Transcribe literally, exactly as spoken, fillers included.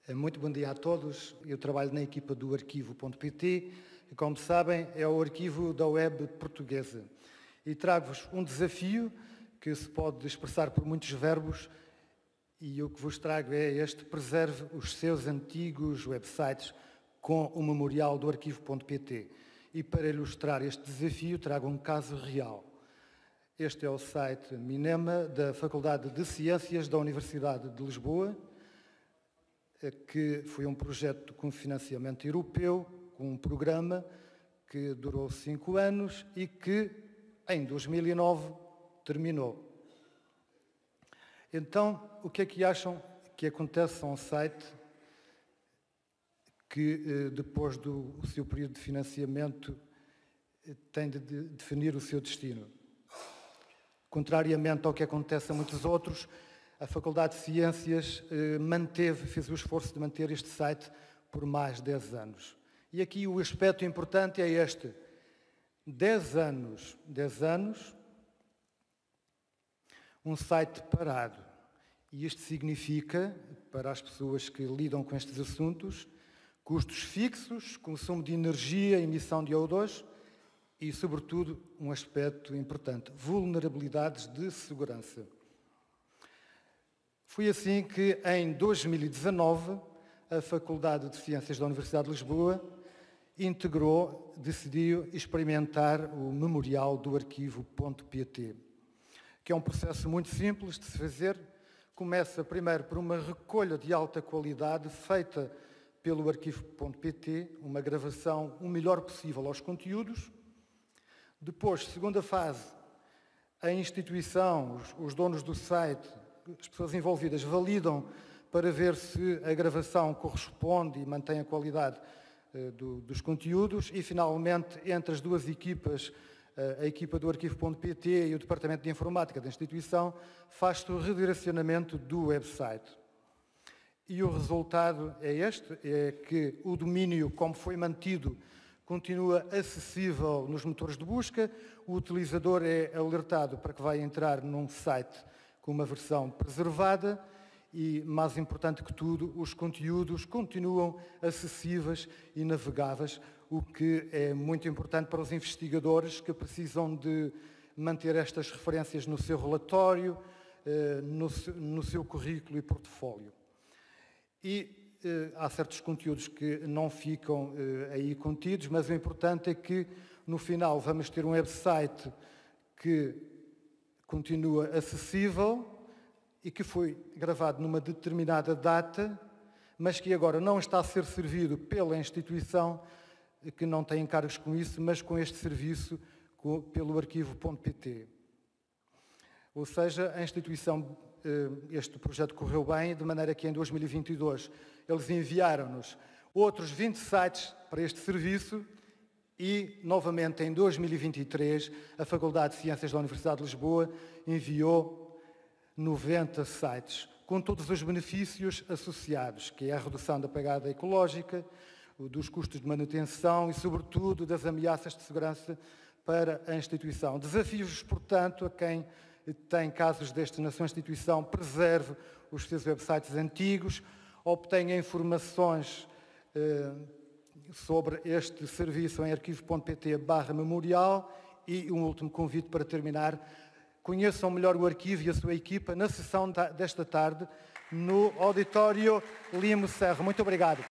Muito bom dia a todos. Eu trabalho na equipa do arquivo ponto pt e, como sabem, é o arquivo da web portuguesa. E trago-vos um desafio que se pode expressar por muitos verbos e o que vos trago é este: preserve os seus antigos websites com o memorial do arquivo ponto pt. E para ilustrar este desafio trago um caso real. Este é o site Minema da Faculdade de Ciências da Universidade de Lisboa, que foi um projeto com financiamento europeu, com um programa que durou cinco anos e que, em dois mil e nove, terminou. Então, o que é que acham que acontece a um site que, depois do seu período de financiamento, tem de definir o seu destino? Contrariamente ao que acontece a muitos outros, a Faculdade de Ciências eh, manteve, fez o esforço de manter este site por mais de dez anos. E aqui o aspecto importante é este: dez anos, dez anos, um site parado. E isto significa, para as pessoas que lidam com estes assuntos, custos fixos, consumo de energia, emissão de O dois e, sobretudo, um aspecto importante: vulnerabilidades de segurança. Foi assim que, em dois mil e dezanove, a Faculdade de Ciências da Universidade de Lisboa integrou, decidiu experimentar o memorial do arquivo ponto pt, que é um processo muito simples de se fazer. Começa primeiro por uma recolha de alta qualidade feita pelo arquivo ponto pt, uma gravação o melhor possível aos conteúdos. Depois, segunda fase, a instituição, os, os donos do site, as pessoas envolvidas validam para ver se a gravação corresponde e mantém a qualidade uh, do, dos conteúdos e, finalmente, entre as duas equipas, uh, a equipa do arquivo ponto pt e o departamento de informática da instituição, faz-se o redirecionamento do website. E o resultado é este: é que o domínio, como foi mantido, continua acessível nos motores de busca, o utilizador é alertado para que vai entrar num site com uma versão preservada e, mais importante que tudo, os conteúdos continuam acessíveis e navegáveis, o que é muito importante para os investigadores que precisam de manter estas referências no seu relatório, no seu currículo e portfólio. E há certos conteúdos que não ficam aí contidos, mas o importante é que, no final, vamos ter um website que continua acessível e que foi gravado numa determinada data, mas que agora não está a ser servido pela instituição, que não tem encargos com isso, mas com este serviço com, pelo arquivo ponto pt. Ou seja, a instituição, este projeto correu bem, de maneira que em dois mil e vinte e dois eles enviaram-nos outros vinte sites para este serviço. E, novamente, em dois mil e vinte e três, a Faculdade de Ciências da Universidade de Lisboa enviou noventa sites, com todos os benefícios associados, que é a redução da pegada ecológica, dos custos de manutenção e, sobretudo, das ameaças de segurança para a instituição. Desafios, portanto, a quem tem casos destes na sua instituição: preserve os seus websites antigos, obtenha informações eh, sobre este serviço em arquivo ponto pt barra memorial. E um último convite para terminar: conheçam melhor o arquivo e a sua equipa na sessão desta tarde no auditório Limo Serra. Muito obrigado.